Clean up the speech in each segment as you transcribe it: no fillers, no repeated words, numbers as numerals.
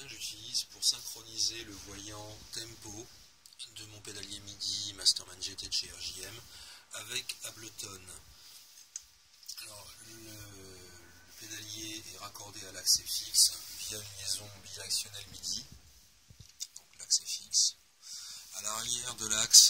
que j'utilise pour synchroniser le voyant tempo de mon pédalier MIDI Masterman GT de chez RJM avec Ableton. Alors, le pédalier est raccordé à l'axe fixe via une liaison bidirectionnelle MIDI. Donc l'axe est fixe. À l'arrière de l'axe,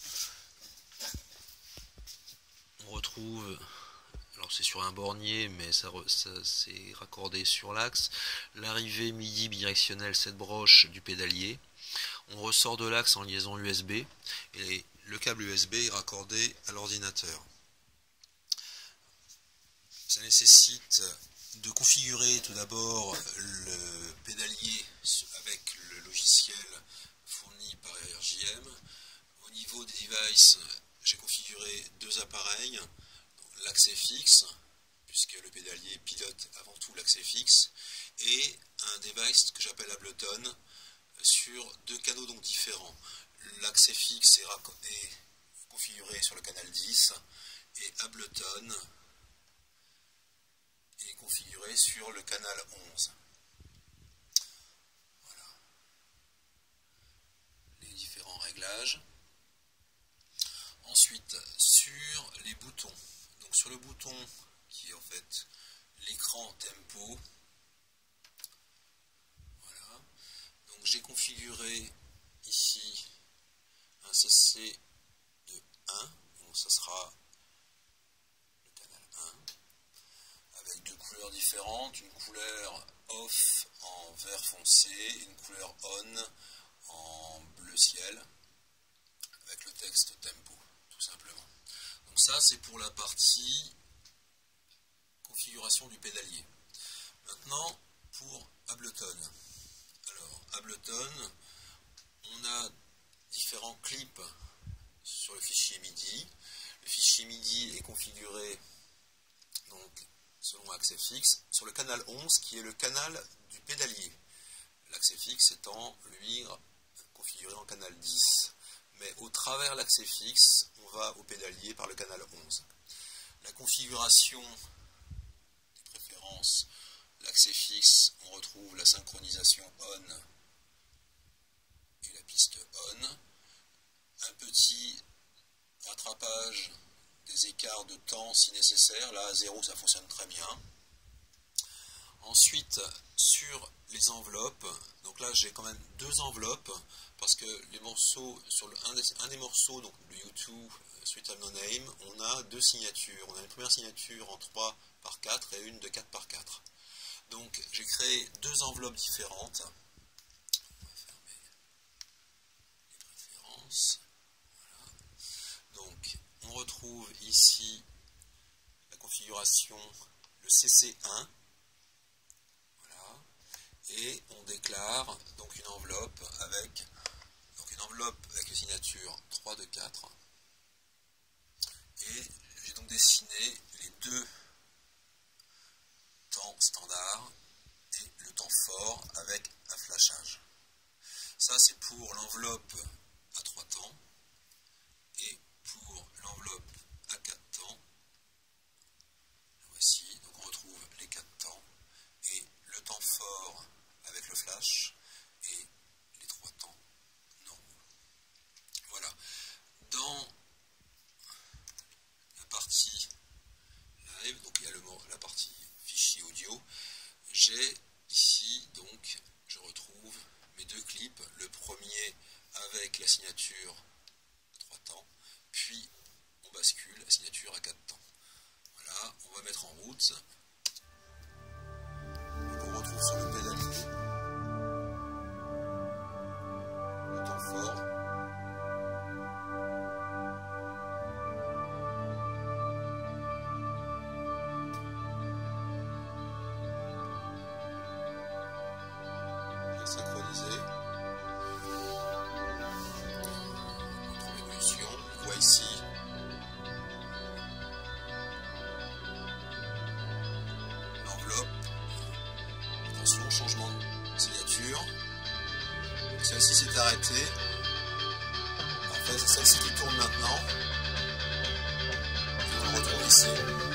on retrouve, alors c'est sur un bornier, mais ça c'est raccordé sur l'axe, l'arrivée MIDI bidirectionnelle 7 broches du pédalier. On ressort de l'axe en liaison USB et le câble USB est raccordé à l'ordinateur. Ça nécessite de configurer tout d'abord le pédalier avec le logiciel fourni par RJM. Au niveau des devices, j'ai configuré deux appareils, l'axe fixe, puisque le pédalier pilote avant tout l'axe fixe, et un device que j'appelle Ableton sur deux canaux donc différents. L'axe fixe est configuré sur le canal 10 et Ableton est configuré sur le canal 11. Voilà les différents réglages. Ensuite, sur les boutons, donc sur le bouton qui est en fait l'écran tempo, voilà. Donc j'ai configuré ici un CC de 1, donc ça sera le canal 1, avec deux couleurs différentes, une couleur off en vert foncé, une couleur on en bleu ciel, avec le texte tempo, tout simplement. Donc ça c'est pour la partie configuration du pédalier. Maintenant pour Ableton. Alors Ableton, on a différents clips sur le fichier MIDI. Le fichier MIDI est configuré donc selon axe fixe sur le canal 11 qui est le canal du pédalier. L'axe fixe étant lui configuré en canal 10. Mais au travers l'axe fixe, on va au pédalier par le canal 11. La configuration des préférences, l'axe fixe, on retrouve la synchronisation on et la piste on. Un petit rattrapage des écarts de temps si nécessaire. Là, à 0, ça fonctionne très bien. Ensuite, sur les enveloppes, donc là j'ai quand même deux enveloppes parce que les morceaux, sur un des morceaux, donc le U2 Sweet Home No Name, on a deux signatures. On a une première signature en 3x4 et une de 4x4. Donc j'ai créé deux enveloppes différentes. On va fermer les préférences. Voilà. Donc on retrouve ici la configuration, le CC1. Et on déclare donc une enveloppe avec les signatures 3 de 4. Et j'ai donc dessiné les deux temps standards et le temps fort avec un flashage. Ça c'est pour l'enveloppe à 3 temps et pour l'enveloppe à 4 temps. Voici, donc on retrouve les 4 temps et le temps fort avec le flash et les 3 temps normaux. Voilà. Dans la partie live, donc il y a la partie fichier audio, j'ai ici donc je retrouve mes deux clips, le premier avec la signature à 3 temps, puis on bascule la signature à 4 temps. Voilà, on va mettre en route. Donc on retrouve sur le pédalier le temps fort. Bien synchronisé. Notre évolution, on voit ici l'enveloppe. Attention, changement de signature. Celle-ci s'est arrêtée. En fait, c'est celle-ci qui tourne maintenant. Et on le retrouve ici.